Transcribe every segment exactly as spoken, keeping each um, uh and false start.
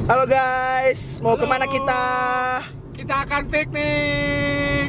Halo guys, mau Halo. kemana kita? Kita akan piknik.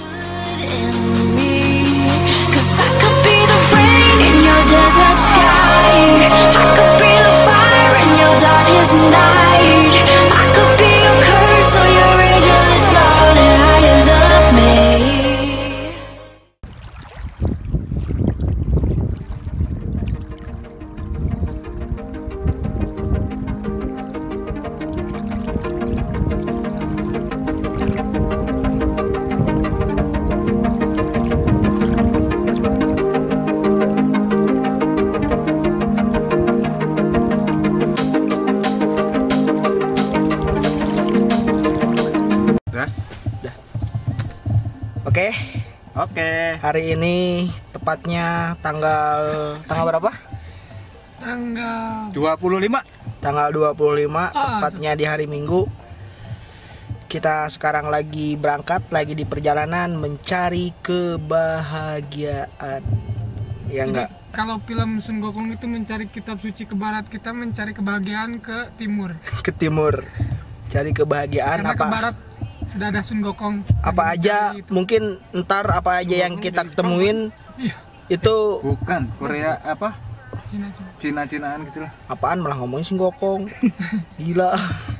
Oke, Oke. hari ini tepatnya tanggal tanggal berapa? Tanggal dua puluh lima. Tanggal dua puluh lima, Ah, tepatnya di hari Minggu. Kita sekarang lagi berangkat, lagi di perjalanan mencari kebahagiaan. Ya enggak? Kalau film Sun Gokong itu mencari kitab suci ke barat, kita mencari kebahagiaan ke timur. Ke timur. Cari kebahagiaan Karena apa? ke barat sudah ada Sun Gokong. Apa Lagi aja mencari itu. mungkin ntar apa aja yang kita ketemuin Iya, itu Bukan Korea apa? Cina-Cina. Cina-cinaan gitu lah. apaan, malah ngomongin singgokong. Gila.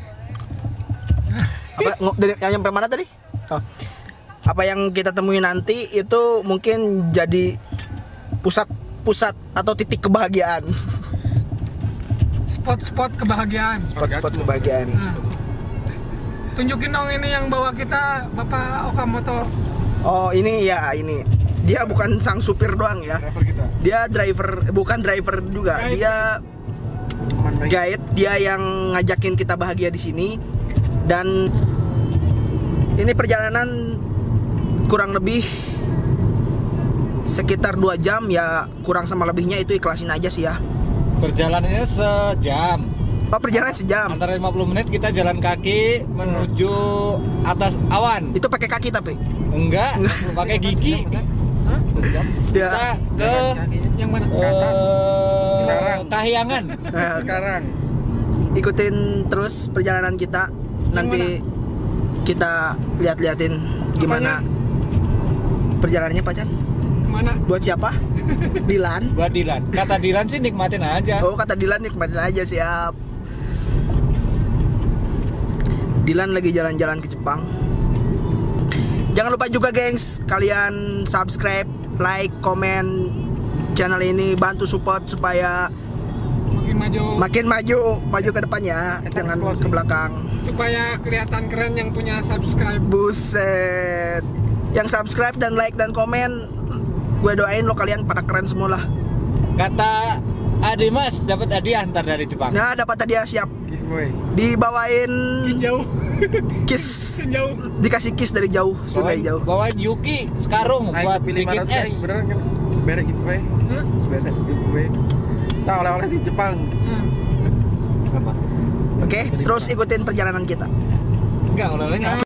Apa ngo- dari yang nyampe mana tadi? Oh. Apa yang kita temui nanti itu mungkin jadi pusat pusat atau titik kebahagiaan. Spot-spot kebahagiaan. Spot-spot kebahagiaan. Nah. Tunjukin dong ini yang bawa kita, Bapak Okamoto. Oh, ini ya ini. Dia bukan sang supir doang ya. Driver kita. Dia driver, bukan driver juga. Guide. Dia guide, dia yang ngajakin kita bahagia di sini. Dan ini perjalanan kurang lebih sekitar dua jam ya, kurang sama lebihnya itu ikhlasin aja sih ya. Perjalanannya sejam. Oh, perjalanan sejam. Antara lima puluh menit kita jalan kaki menuju atas awan. Itu pakai kaki tapi. Enggak, pakai gigi. Hah? Dia Kita ke Yang mana? eh, Kahyangan. eh, Sekarang. ikutin terus perjalanan kita. Nanti kita lihat-lihatin gimana perjalanannya, Pak Chan. Mana? Buat siapa? Dilan. Buat Dilan. Kata Dilan sih nikmatin aja. Oh, kata Dilan nikmatin aja, siap. Dilan lagi jalan-jalan ke Jepang. Jangan lupa juga, gengs, kalian subscribe, like, komen channel ini, bantu support supaya Makin maju. makin maju, maju ke depannya, jangan ke belakang. Supaya kelihatan keren yang punya subscribe. Buset. Yang subscribe dan like dan komen, gue doain lo kalian pada keren semua lah. Kata Adi Mas dapat hadiah ntar dari Jepang. Nah, dapat hadiah, siap. Dibawain Jauh. kiss, Jauh. dikasih kiss dari jauh, sungai Bawain, jauh. bawain Yuki sekarung buat bikin es. beneran kan berek gitu bae Hah? berek gitu bae tak oleh-oleh di Jepang. Hmm. Oke, terus ikutin perjalanan kita. Enggak, oleh-olehnya.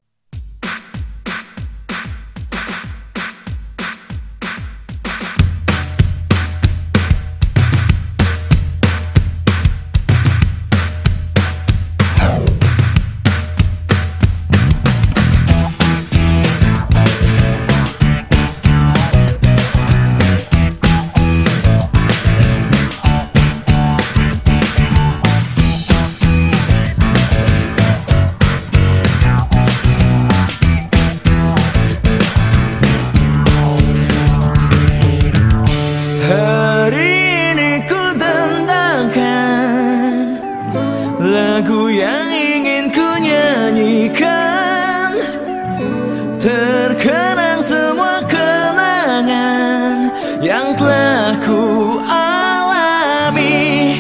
Hari ini ku tentangkan lagu yang ingin ku nyanyikan, terkenang semua kenangan yang telah ku alami.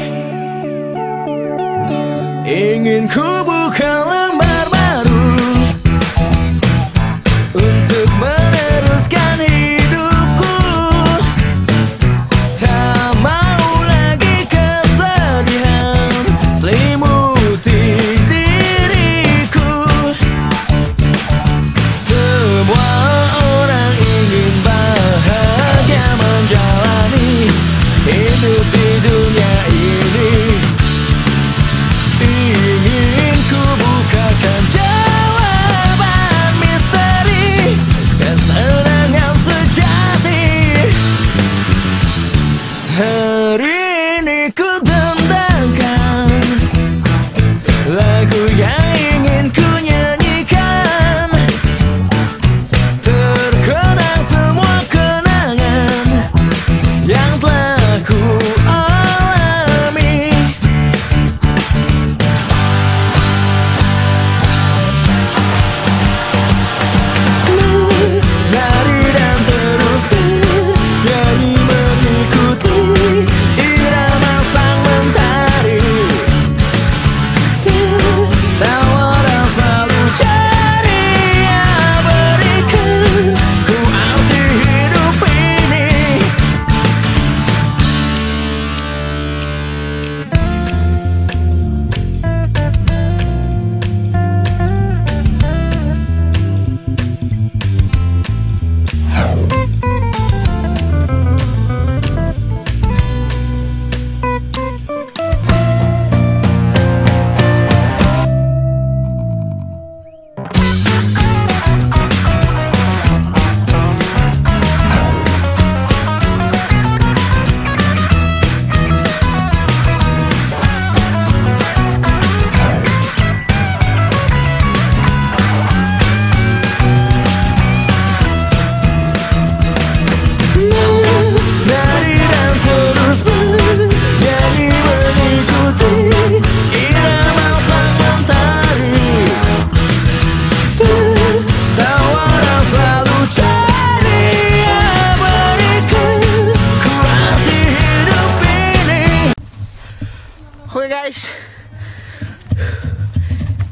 Ingin ku buka lembar baru untuk meneruskan hidupku. Tak mau lagi kesedihan selimuti diriku. Semua orang ingin bahagia menjalani hidup di dunia ini. Ingin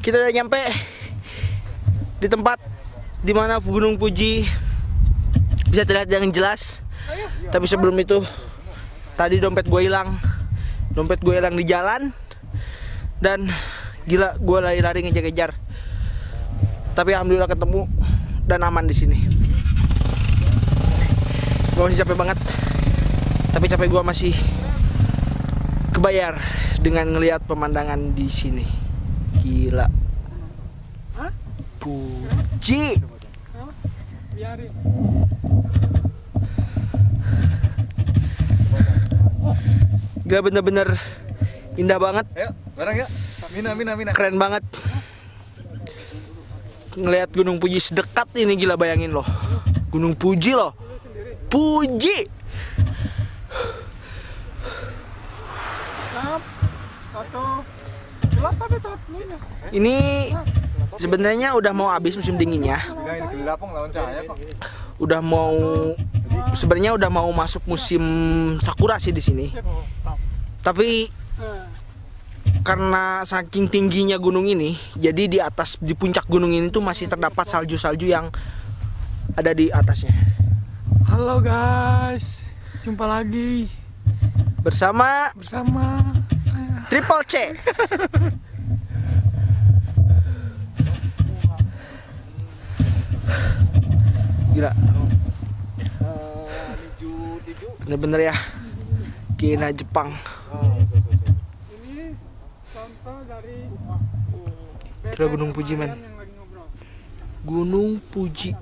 Kita udah nyampe di tempat dimana Gunung Puji bisa terlihat dengan jelas. Tapi sebelum itu, tadi dompet gue hilang. Dompet gue hilang di jalan. Dan gila, gue lari-lari ngejar-ngejar. Tapi alhamdulillah ketemu dan aman di sini. Gue masih capek banget. Tapi capek gue masih kebayar dengan ngelihat pemandangan di sini. Gila. Puji. Biarin. Gila, bener-bener indah banget. Ayo, bareng ya. Mina, mina, mina. Keren banget. Ngelihat Gunung Puji sedekat ini, gila, bayangin loh. Gunung Puji loh. Puji. Satu. Gelap tapi cotnya. Ini sebenarnya udah mau habis musim dinginnya. Udah mau sebenarnya udah mau masuk musim sakura sih di sini. Tapi karena saking tingginya gunung ini, jadi di atas, di puncak gunung ini tuh masih terdapat salju-salju yang ada di atasnya. Halo guys, jumpa lagi Bersama bersama saya. Triple C. Gila. Bener-bener ya, kina Jepang. Ini contoh dari Gila, Gunung Puji, men. yang lagi ngobrol. Gunung Puji.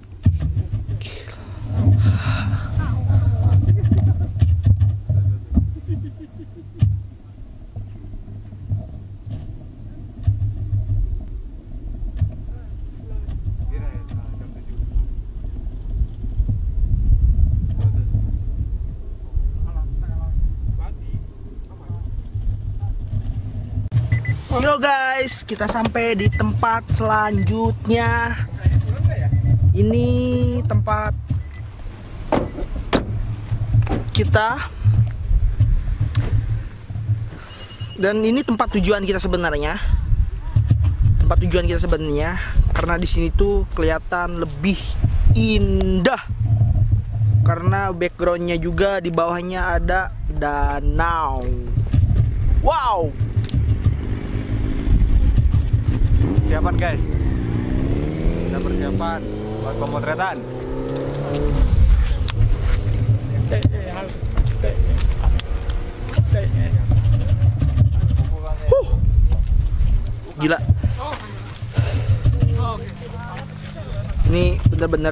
Yo guys, kita sampai di tempat selanjutnya. Ini tempat kita, dan ini tempat tujuan kita sebenarnya. Tempat tujuan kita sebenarnya karena di sini tuh kelihatan lebih indah. Karena backgroundnya juga di bawahnya ada danau. Wow. Persiapan guys. Kita persiapan buat pemotretan. Huh. Gila. Ini bener-bener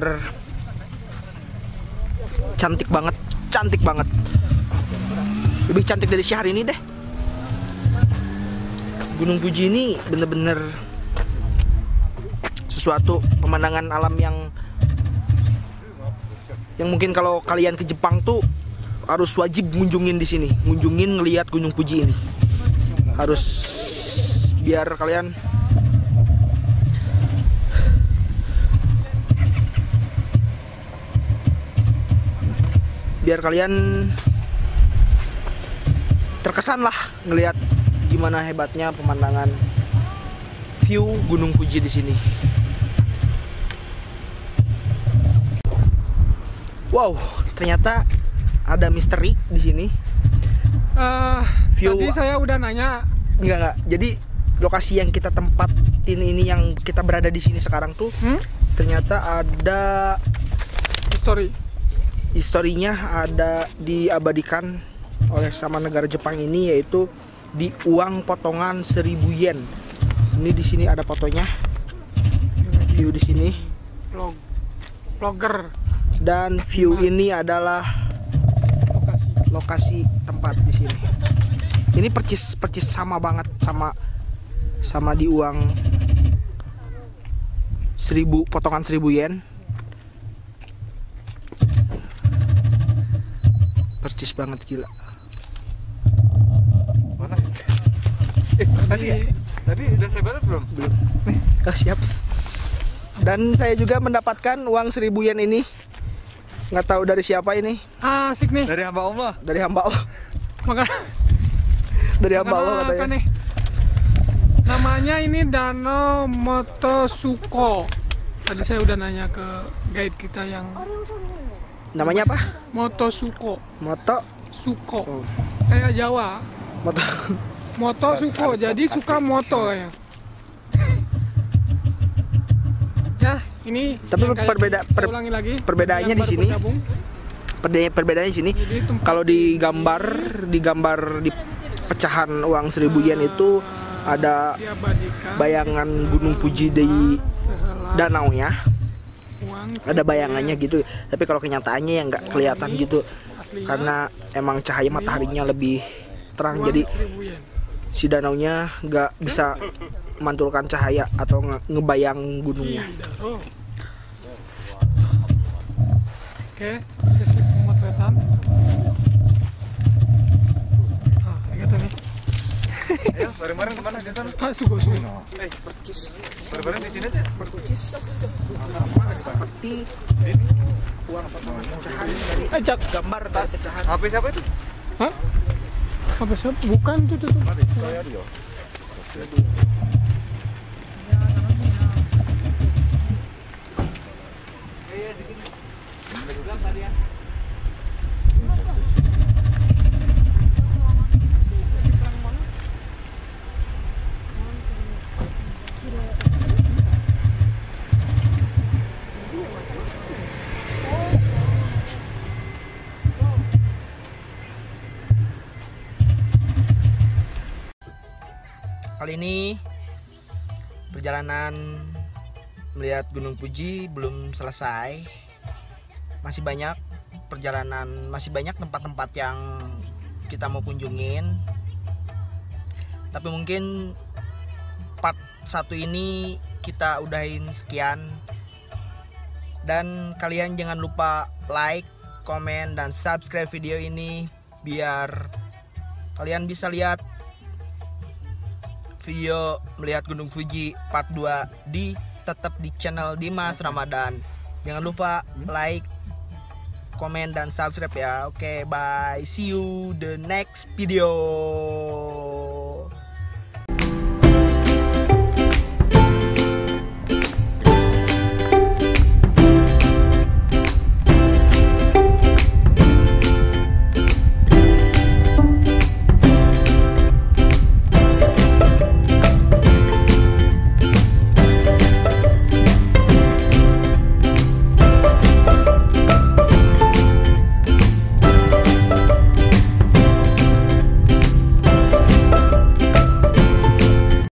cantik banget, cantik banget. Lebih cantik dari Syahrini deh. Gunung Puji ini bener-bener suatu pemandangan alam yang yang mungkin kalau kalian ke Jepang tuh harus wajib ngunjungin di sini, ngunjungin ngelihat Gunung Puji ini. Harus biar kalian biar kalian terkesan lah ngelihat gimana hebatnya pemandangan view Gunung Puji di sini. Wow, ternyata ada misteri di sini. Uh, View- Tadi saya udah nanya. Enggak enggak. Jadi lokasi yang kita tempatin ini, yang kita berada di sini sekarang tuh, Hmm? ternyata ada History. historinya, ada diabadikan oleh sama negara Jepang ini, yaitu di uang potongan seribu yen. Ini di sini ada fotonya. View di sini. Vlog. Vlogger. Dan view ini adalah Lokasi. lokasi tempat di sini. Ini percis percis sama banget sama sama di uang seribu, potongan seribu yen. Percis banget, gila. Mana? Eh, tadi ya? Tadi udah saya balas belum? Belum. Ah, siap. Dan saya juga mendapatkan uang seribu yen ini. Nggak tahu dari siapa ini. Asik nih. Dari hamba Allah. Dari hamba Allah. Makan. Dari hamba Allah Makan apa katanya. nih? Namanya ini Danau Motosuko. Tadi saya udah nanya ke guide kita yang Namanya apa? Motosuko. Moto Suko. Oh. Kayak Jawa. Moto. Motosuko. Jadi suka moto ya. Ya, ini Tapi yang kayak perbeda- saya per- ulangi lagi. perbedaannya Yang di sini. baru bergabung. Perde- perbedaannya di sini. Jadi tempat Kalau di gambar, di gambar di pecahan uang seribu yen itu ada diabadikan bayangan Gunung Fuji di sehelai danaunya, uang ada bayangannya gitu. Tapi kalau kenyataannya ya nggak kelihatan gitu, aslinya karena emang cahaya mataharinya lebih terang, uang jadi seribu yen. si danaunya nggak bisa memantulkan cahaya atau nge- ngebayang gunungnya. Oh. Oke, sesi pemotretan. Ah, gitu nih. Ya, bareng-bareng kemana di sana? Ah, sugo sugo. Eh, bareng-bareng di sini aja. Seperti uang pecahan dari Ajak. gambar dari pecahan. H P siapa itu? Hah? Apa sih? Bukan tuh tuh. tuh. Kali ini perjalanan melihat Gunung Fuji belum selesai. Masih banyak perjalanan, masih banyak tempat-tempat yang kita mau kunjungin. Tapi mungkin part satu ini kita udahin sekian. Dan kalian jangan lupa like, komen, dan subscribe video ini biar kalian bisa lihat video melihat Gunung Fuji part dua di tetap di channel Dimas Ramadan. Jangan lupa like, komen, dan subscribe ya. Oke, bye. See you the next video.